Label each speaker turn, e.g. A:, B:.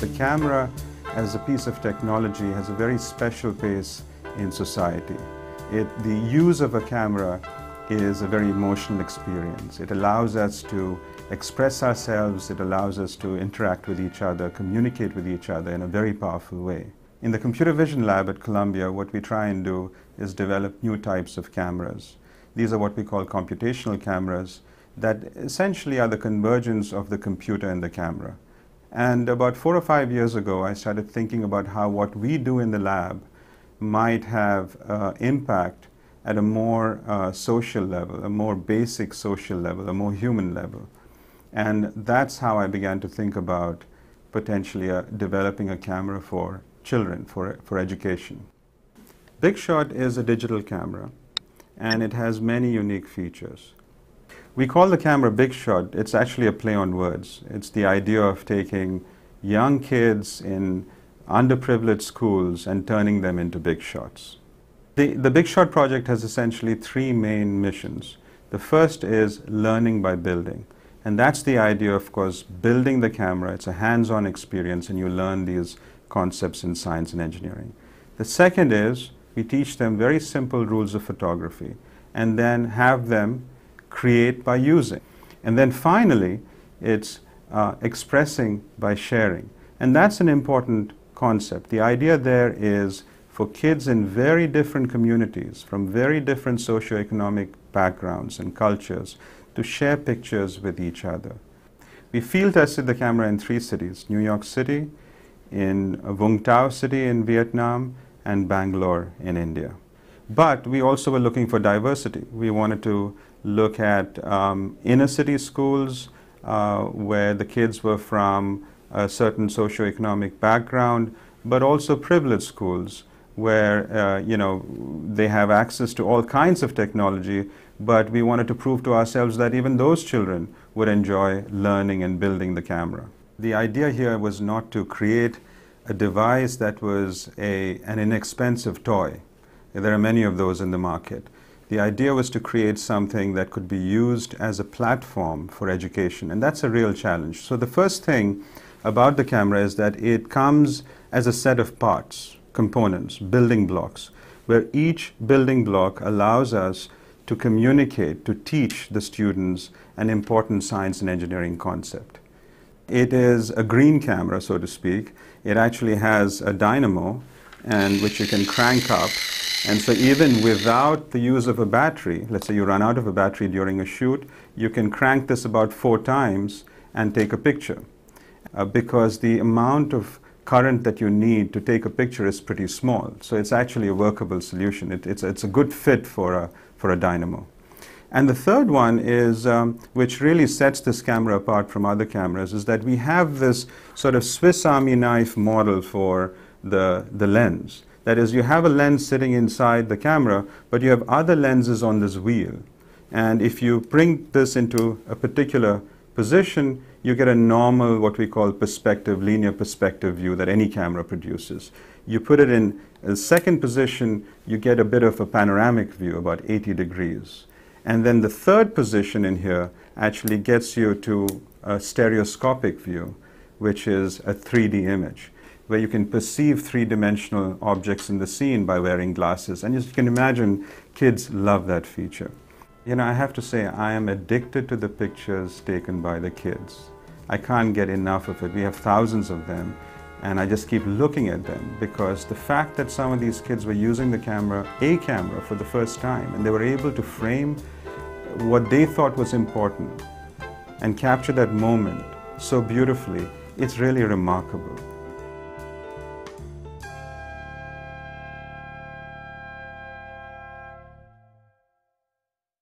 A: the camera as a piece of technology has a very special place in society. The use of a camera is a very emotional experience. It allows us to express ourselves, it allows us to interact with each other, communicate with each other in a very powerful way. In the computer vision lab at Columbia, what we try and do is develop new types of cameras. These are what we call computational cameras that essentially are the convergence of the computer and the camera. And about 4 or 5 years ago, I started thinking about how what we do in the lab might have impact at a more social level, a more basic social level, a more human level. And that's how I began to think about potentially developing a camera for children, for education. Bigshot is a digital camera, and it has many unique features. We call the camera Bigshot. It's actually a play on words. It's the idea of taking young kids in underprivileged schools and turning them into big shots. The Bigshot project has essentially 3 main missions. The first is learning by building. And that's the idea, of course, building the camera. It's a hands-on experience, and you learn these concepts in science and engineering. The second is we teach them very simple rules of photography and then have them create by using. And then finally, it's expressing by sharing. And that's an important concept. The idea there is for kids in very different communities, from very different socioeconomic backgrounds and cultures, to share pictures with each other. We field tested the camera in 3 cities, New York City, in Vung Tau City in Vietnam, and Bangalore in India. But we also were looking for diversity. We wanted to look at inner city schools where the kids were from a certain socioeconomic background, but also privileged schools where they have access to all kinds of technology, but we wanted to prove to ourselves that even those children would enjoy learning and building the camera. The idea here was not to create a device that was an inexpensive toy. There are many of those in the market. The idea was to create something that could be used as a platform for education, and that's a real challenge. So the first thing about the camera is that it comes as a set of parts, components, building blocks, where each building block allows us to communicate, to teach the students an important science and engineering concept. It is a green camera, so to speak. It actually has a dynamo, and which you can crank up. And so even without the use of a battery, let's say you run out of a battery during a shoot, you can crank this about 4 times and take a picture. Because the amount of current that you need to take a picture is pretty small. So it's actually a workable solution. It's a good fit for a dynamo. And the third one is, which really sets this camera apart from other cameras, is that we have this sort of Swiss Army knife model for the lens. That is, you have a lens sitting inside the camera, but you have other lenses on this wheel. And if you bring this into a particular position, you get a normal, what we call perspective, linear perspective view that any camera produces. You put it in a second position, you get a bit of a panoramic view, about 80 degrees. And then the third position in here actually gets you to a stereoscopic view, which is a 3D image, where you can perceive 3-dimensional objects in the scene by wearing glasses. And as you can imagine, kids love that feature. You know, I have to say, I am addicted to the pictures taken by the kids. I can't get enough of it. We have thousands of them, and I just keep looking at them, because the fact that some of these kids were using the camera, for the first time, and they were able to frame what they thought was important and capture that moment so beautifully, it's really remarkable.